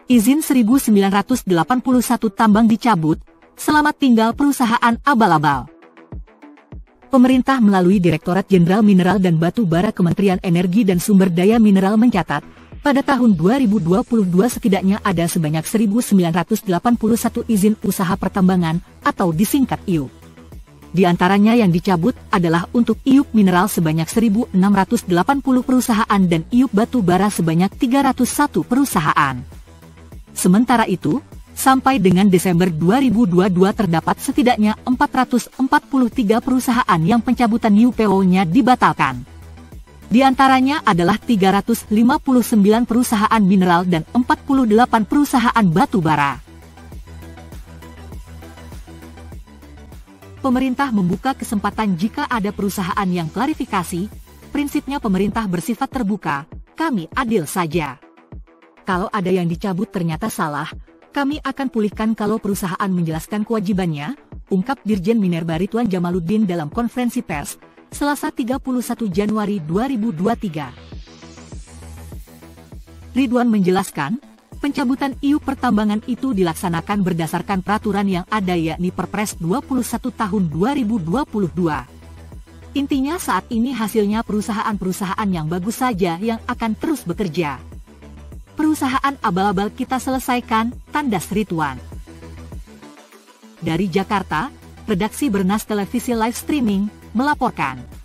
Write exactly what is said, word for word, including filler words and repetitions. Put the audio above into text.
Izin seribu sembilan ratus delapan puluh satu tambang dicabut, selamat tinggal perusahaan abal-abal. Pemerintah melalui Direktorat Jenderal Mineral dan Batu Bara Kementerian Energi dan Sumber Daya Mineral mencatat, pada tahun dua ribu dua puluh dua setidaknya ada sebanyak seribu sembilan ratus delapan puluh satu izin usaha pertambangan, atau disingkat I U P. Di antaranya yang dicabut adalah untuk I U P mineral sebanyak seribu enam ratus delapan puluh perusahaan dan I U P batu bara sebanyak tiga ratus satu perusahaan. Sementara itu, sampai dengan Desember dua ribu dua puluh dua terdapat setidaknya empat ratus empat puluh tiga perusahaan yang pencabutan I U P O nya dibatalkan. Di antaranya adalah tiga ratus lima puluh sembilan perusahaan mineral dan empat puluh delapan perusahaan batu bara. Pemerintah membuka kesempatan jika ada perusahaan yang klarifikasi, prinsipnya pemerintah bersifat terbuka, kami adil saja. Kalau ada yang dicabut ternyata salah, kami akan pulihkan kalau perusahaan menjelaskan kewajibannya, ungkap Dirjen Minerba Ridwan Jamaluddin dalam konferensi pers, Selasa tiga puluh satu Januari dua ribu dua puluh tiga. Ridwan menjelaskan, pencabutan I U P pertambangan itu dilaksanakan berdasarkan peraturan yang ada yakni Perpres dua puluh satu tahun dua ribu dua puluh dua. Intinya saat ini hasilnya perusahaan-perusahaan yang bagus saja yang akan terus bekerja. Perusahaan abal-abal kita selesaikan, tandas Ridwan. Dari Jakarta, redaksi Bernas Televisi Live Streaming melaporkan.